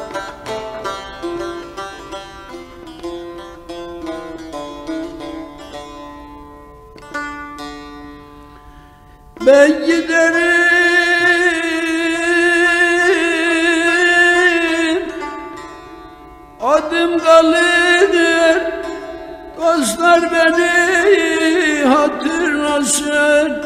Ben giderim, adım kalır, dostlar beni hatırlasın.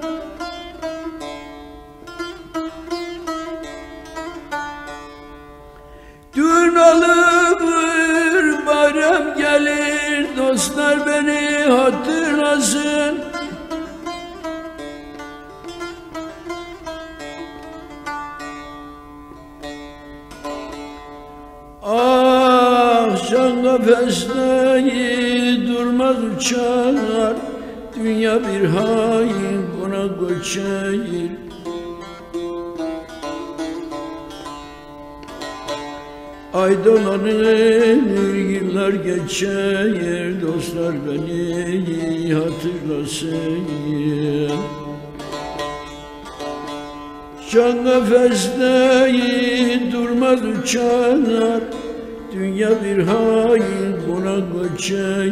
Düğün olur, bayram gelir, dostlar beni hatırlasın. Ah, can kafesleri durmaz uçar, dünya bir hain konak göçer. Ay dolanır, yıllar geçer, dostlar beni hatırlasın. Can kafesleri durmaz uçar, dünya bir hain konak göçer.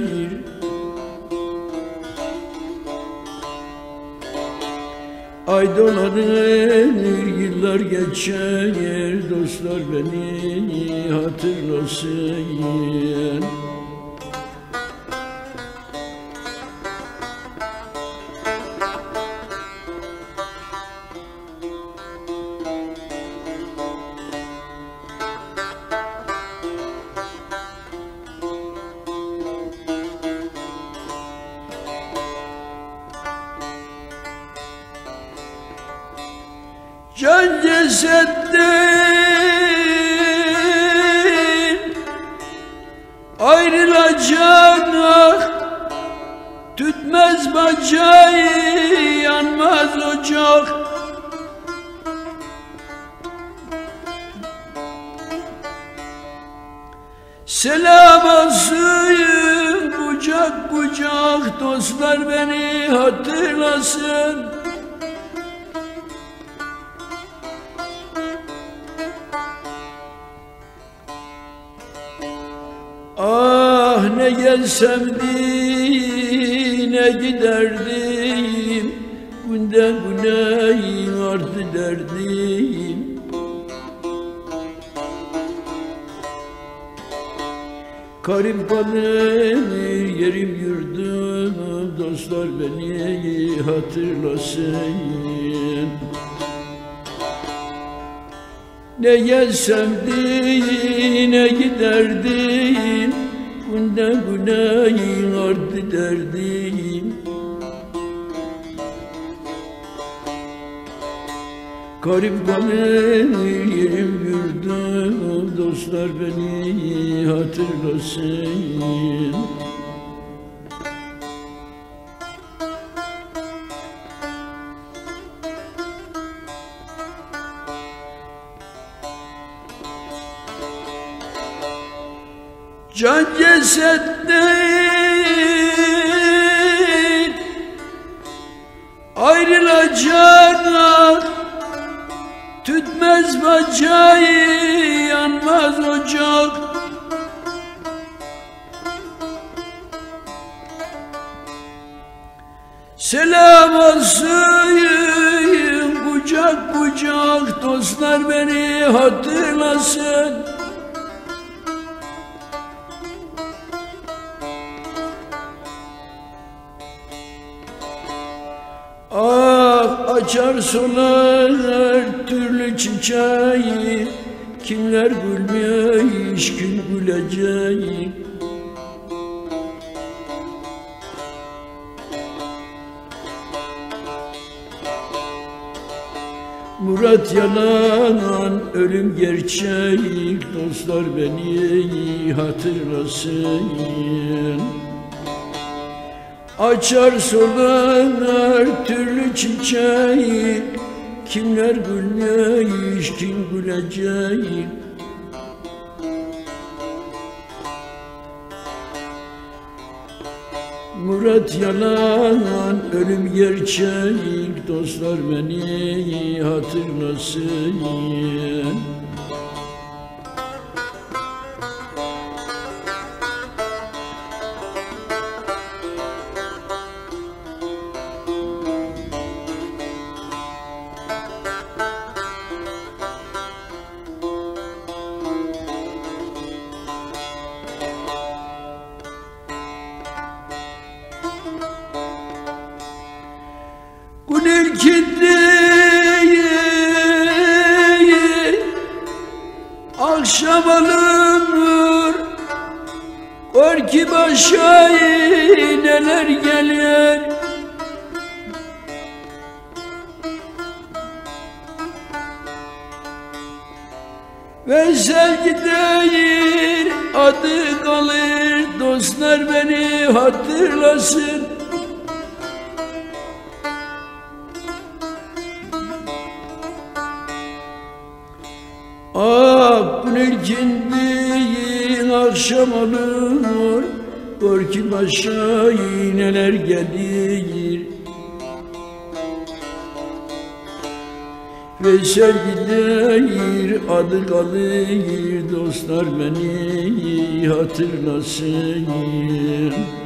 Ay dolanır, yıllar geçer, dostlar beni hatırlasın. Can cesetten ayrılacak, tütmez bacağı, yanmaz ocak. Selam olsun kucak kucak, dostlar beni hatırlasın. Ah, ne gelsemdi ne giderdim, günden güne arttı derdim. Garip kalır yerim yurdum, dostlar beni hatırlasın. Ne gelsemdi ne giderdim, günden güne arttı derdim. Garip kalır yerim yurdum, dostlar beni hatırlasın. Can cesetten ayrılacak, tütmez bacağı, yanmaz ocak. Selam olsun kucak kucak, dostlar beni hatırlasın. Ah, açar solar türlü çiçeği, kimler gülmüş kim gülecek. Murat yalan, ölüm gerçek, dostlar beni hatırlasın. Açar solar türlü çiçeği, kimler gülmüş kim gülecek. Murat yalan, ölüm gerçek, dostlar beni hatırlasın. akşam alınır, var ki başa neler gelir. Ve sevgi değil adı kalır, dostlar beni hatırlasın. Ah bu ilkindiğin akşam alır, var ki başa neler gelir. Ve sevgidir adı kalır, dostlar beni hatırlasın.